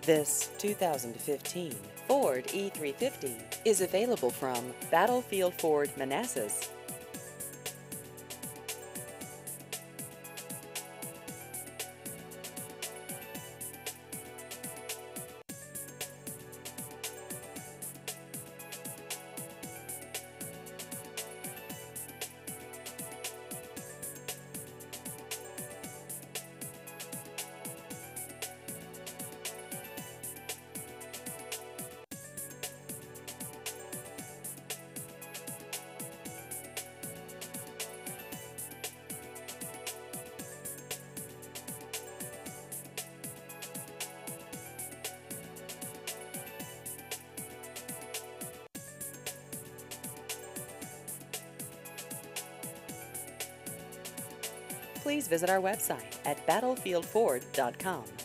This 2015 Ford E350 is available from Battlefield Ford Manassas. Please visit our website at battlefieldford.com.